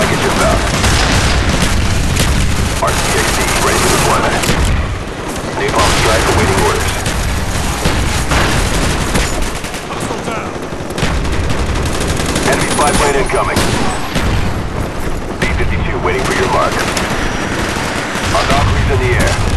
package inbound. RCAC ready for deployment. Napalm strike awaiting orders. Hostile down. Enemy spy plane incoming. B-52 waiting for your mark. Our Valkyrie's in the air.